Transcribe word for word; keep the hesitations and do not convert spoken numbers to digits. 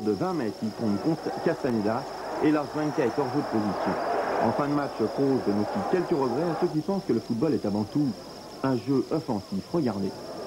de vingt mètres, il tombe contre Castaneda et Lars Ranke est hors jeu de position. En fin de match, Kroos donne aussi quelques regrets à ceux qui pensent que le football est avant tout un jeu offensif. Regardez.